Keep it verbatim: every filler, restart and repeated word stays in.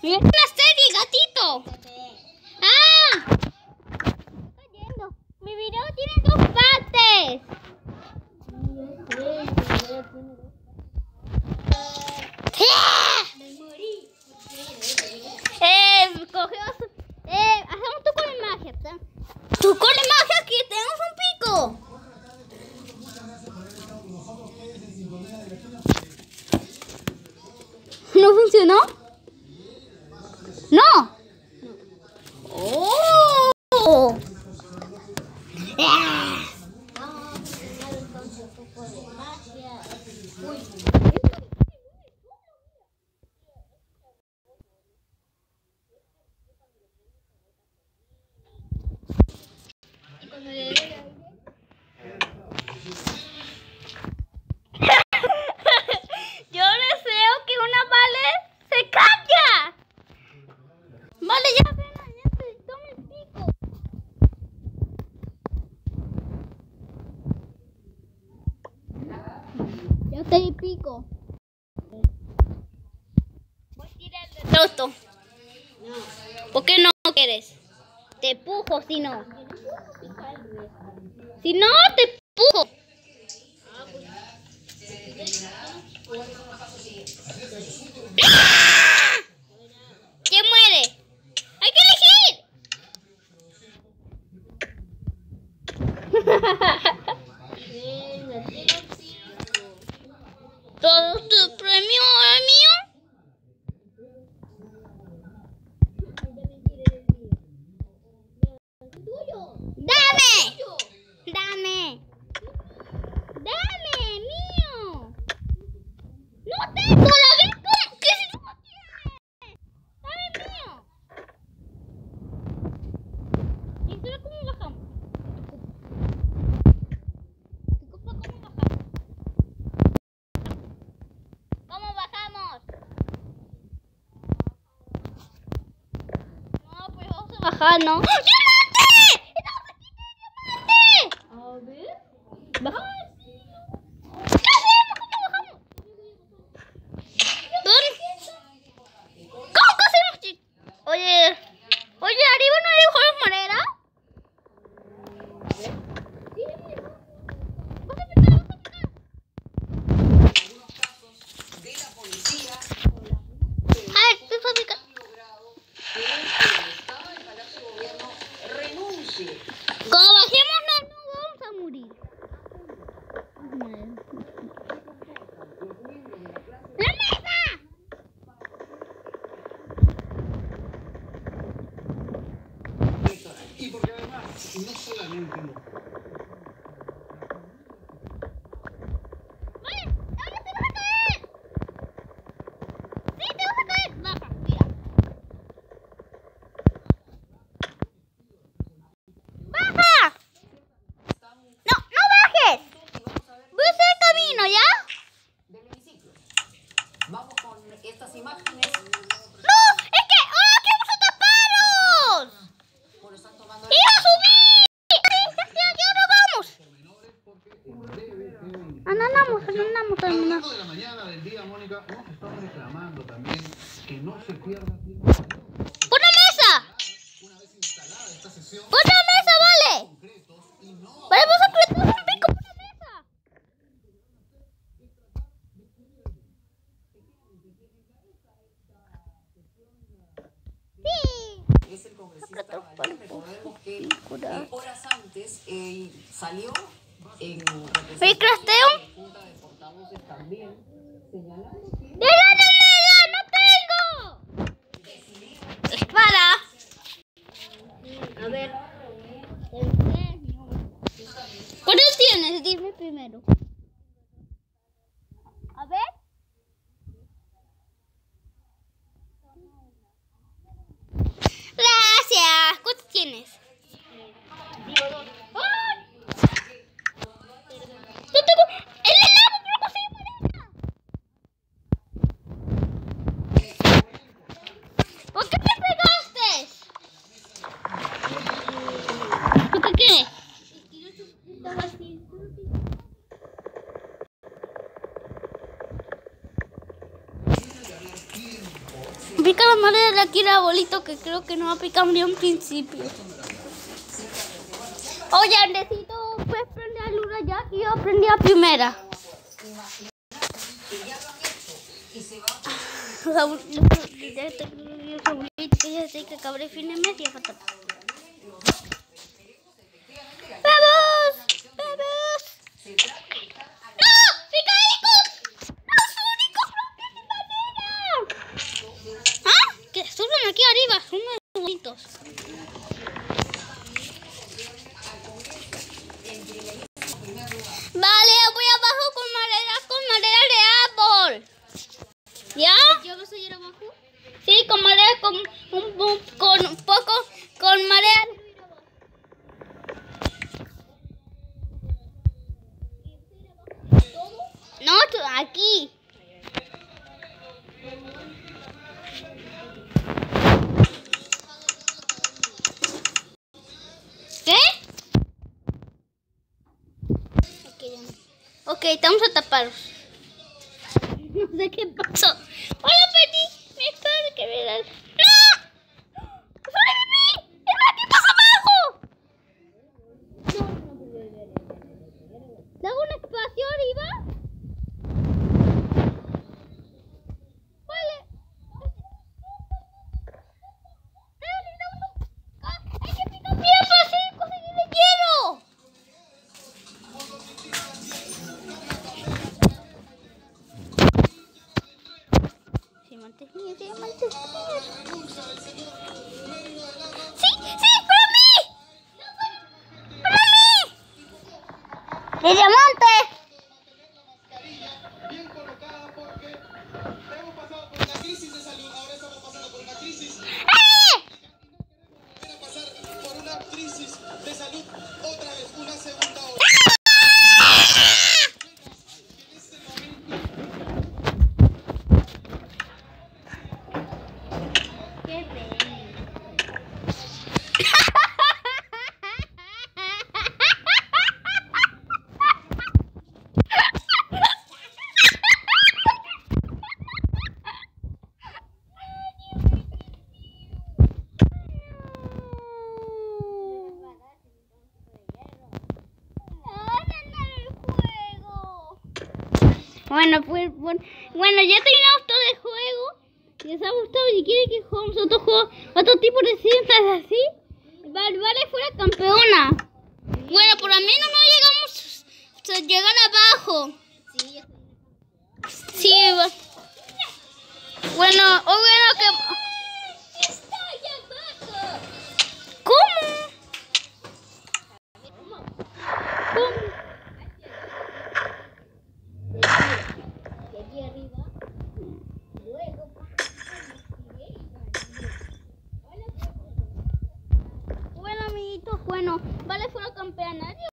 Mira una serie, gatito. ¡Ah! Estoy yendo. Mi video tiene dos partes. Eh, cogió su... Eh, hacemos tú con la magia. Tú con la magia que tenemos un pico. ¿No funcionó? No. Oh. Ah. Yo deseo que una vale se calla. Vale, ya ven, ya te toma el pico. Ya te di pico. Voy a tirar de roto. ¿Por qué no quieres? Te empujo si no. Si no, te empujo. ¿Quién muere? ¡Hay que elegir! ¿Todo tu premio es mío? ¡Dame! ¡Dame! ¡Dame, mío! ¡No tengo la vez! ¿Cómo? ¿Qué si no tienes? ¡Dame, mío! ¿Y ahora cómo bajamos? ¿Cómo bajamos? ¿Cómo bajamos? No, pues vamos a bajar, ¿no? ¡Diamante! ¡Estamos aquí de diamante! A ver. Baja. ¿Qué hacemos? ¿Cómo bajamos? ¿Dónde? ¿Cómo que hacemos? Oye, oye, arriba no hay dibujos madera. A ver, tú fabrica. Como bajemos no, no vamos a morir. ¡La mesa! Y porque además, no solamente no. ¡Vale! ¡Ahora te vas a caer! ¡Sí, te vas a caer! Baja, mira. ¡Baja! ¡No, no bajes! Voy a hacer el camino, ¿ya? Del hemiciclo. Vamos con estas imágenes. ¡No! ¡Es que ahora queremos atraparlos! Bueno, están tomando. ¡Y a subir! ¡Ya, ya nos vamos! Andamos, andamos, A lo andamos. largo de la mañana del día, Mónica, hemos estado reclamando también que no se pierda tiempo. ¡Pon la mesa! Una vez instalada esta sesión, ¡Pon la mesa, vale! concretos y no ¡Vale, vamos a apretar un pico por la mesa! ¡Sí! Es el congresista Valdés. Recordemos que eh, horas antes eh, salió en ¿Me crasteo? la Junta de Portavoces también señalando que ¡Déjame, no tengo! ¡Espada! A ver. ¿Cuántos tienes? Dime primero. A ver. Gracias. ¿Cuántos tienes? Digo dos. ¡Ay! Yo tengo el helado, pero conseguí madera. ¿Por qué me pegaste? ¿Por qué? Pica la madera de aquí el arbolito que creo que no va a picar ni un principio. Oye, Andresito, puedes prender la luz allá y yo prendí la primera. Los abuelitos que ya sé que cabré fin de mes y fatal. ¡Vamos! ¡Vamos! ¡No! ¡Picadicos! ¡Los únicos bloques de madera! ¿Ah? Que suben aquí arriba, son unos bonitos. Vale, voy abajo con madera, con madera de árbol. ¿Ya? ¿Yo vas a ir abajo? Sí, con madera, con un, un, con un poco, con madera. No, aquí. ¿Qué? Ok, estamos a taparlos. No sé qué pasó. ¡Hola, Penny! Me espero que me das. ¡No! ¡Sobreviví! ¡Es más que pasa abajo! ¿Le hago un espacio arriba? Vale. ¡Hay que picar piedra para hacer conseguir el hielo! Diamantes míos, diamantes míos. ¡Sí! ¡Sí! ¡Para mí! ¡Para mí! ¡De diamantes! Bien colocada porque hemos pasado por una crisis de salud, ahora estamos pasando por una crisis. ¡Eh! Van a pasar por una crisis de salud otra vez, una segunda hora. Bueno, pues bueno, bueno, ya terminamos todo el juego. Si les ha gustado y quieren que juguemos otro juego, otro tipo de ciencias así, vale, vale, fuera campeona. Bueno, por lo menos no llegamos a llegar abajo. Sí, bueno, o bueno que. Está allá abajo. ¿Cómo? ¿Cómo? Aquí arriba, luego bueno, amiguitos, bueno, vale, fueron campeonas.